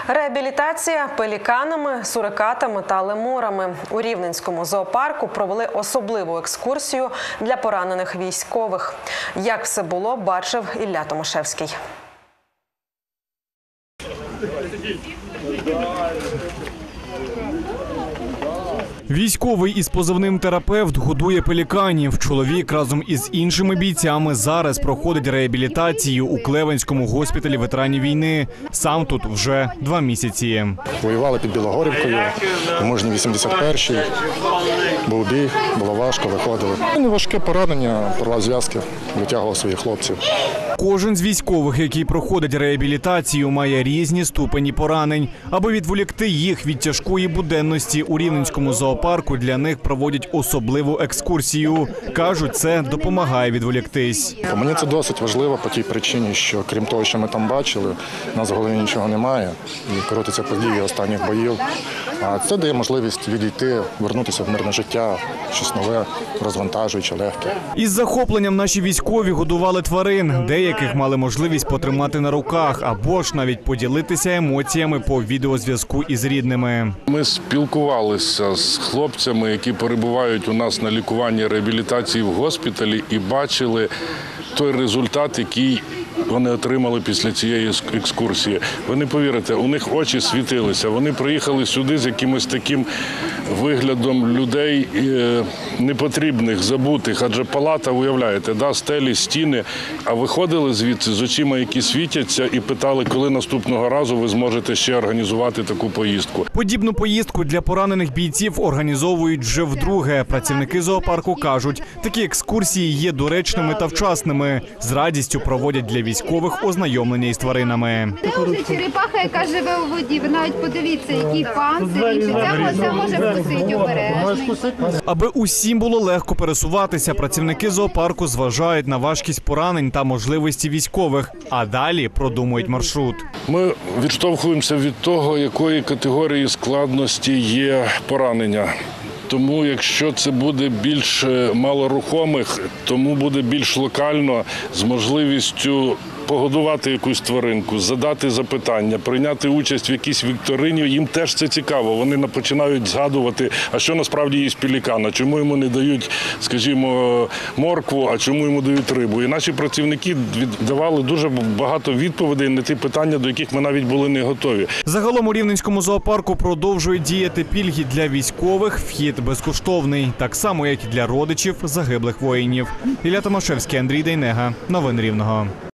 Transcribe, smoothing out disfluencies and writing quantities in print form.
Реабілітація пеліканами, сурикатами та лемурами. У Рівненському зоопарку провели особливу екскурсію для поранених військових. Як все було, бачив Ілля Томашевський. Військовий із позивним «Терапевт» годує пеліканів. Чоловік разом із іншими бійцями зараз проходить реабілітацію у Клевенському госпіталі ветеранів війни. Сам тут вже 2 місяці. Воювали під Білогорівкою, мужні 81-й. Був бій, було важко, виходили. Неважке поранення, порвав зв'язки, витягував своїх хлопців. Кожен з військових, який проходить реабілітацію, має різні ступені поранень. Аби відволікти їх від тяжкої буденності, у Рівненському зоопарку для них проводять особливу екскурсію. Кажуть, це допомагає відволіктись. Мені це досить важливо по тій причині, що крім того, що ми там бачили, у нас в голові нічого немає. І крутиться події останніх боїв. А це дає можливість відійти, вернутися в мирне життя, щось нове, розвантажуюче, легке. Із захопленням наші військові годували тварин. Деяких мали можливість потримати на руках або ж навіть поділитися емоціями по відеозв'язку із рідними. Ми спілкувалися з хлопцями, які перебувають у нас на лікуванні реабілітації в госпіталі, і бачили той результат, який вони отримали після цієї екскурсії. Ви не повірите, у них очі світилися. Вони приїхали сюди з якимось таким виглядом людей непотрібних, забутих. Адже палата, уявляєте, стелі, стіни. А виходили звідси з очима, які світяться, і питали, коли наступного разу ви зможете ще організувати таку поїздку. Подібну поїздку для поранених бійців організовують вже вдруге. Працівники зоопарку кажуть, такі екскурсії є доречними та вчасними. З радістю проводять для військових ознайомлення із тваринами. Це вже черепаха, яка живе у воді. Ви навіть подивіться, який панцир. Це може вкусити обережний. Аби усім було легко пересуватися, працівники зоопарку зважають на важкість поранень та можливості військових, а далі продумують маршрут. Ми відштовхуємося від того, якої категорії складності є поранення. Тому якщо це буде більш малорухомих, тому буде більш локально, з можливістю погодувати якусь тваринку, задати запитання, прийняти участь в якійсь вікторині. Їм теж це цікаво. Вони починають згадувати, а що насправді їсть пелікана, чому йому не дають, скажімо, моркву, а чому йому дають рибу. І наші працівники давали дуже багато відповідей на ті питання, до яких ми навіть були не готові. Загалом у Рівненському зоопарку продовжують діяти пільги для військових, вхід безкоштовний, так само, як і для родичів загиблих воїнів. Ілля Томашевський, Андрій Дейнега. Новини Рівного.